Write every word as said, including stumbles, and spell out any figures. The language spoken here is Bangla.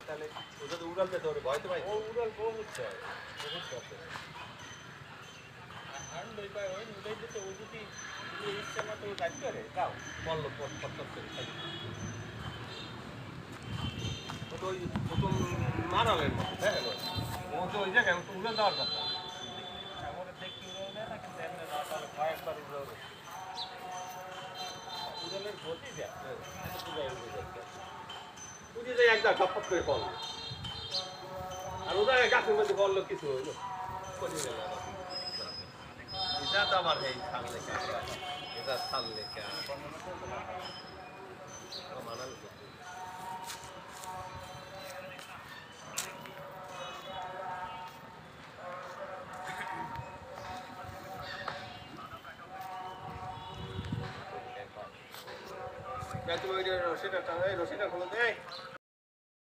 তাহলে ওটা তো উড়াল যেতে ওরে ভয় তো ভাই ও উড়াল বহুত হয় বহুত করতে আর লই পায় ওই উড়াই দিতে ও যদি যদি ইচ্ছা মতো কাজ করে তাও বলল পট পট পট করে খাই ও তো ওই প্রথম মারালের মতো দেখেন ও তো ওই জায়গায় তো উড়াল দেওয়ার কথা আমার দেখতে উড়াল দেয় না কিন্তু এমনি না তাহলে কয়েকবার উড়াল উড়ালের গতি দেয় এটা বুঝাই উড়ে যায় বুঝে যায় একদম ঠপট করে ফল আর ও জায়গায় গাছের মধ্যে বললো কিছু হইলো করি গেল এটা তো আমার এই ছাল লেখা এটা ছাল লেখা মানাল তুমি ওই রশিটা টানাই রশিটা খুলে দেয়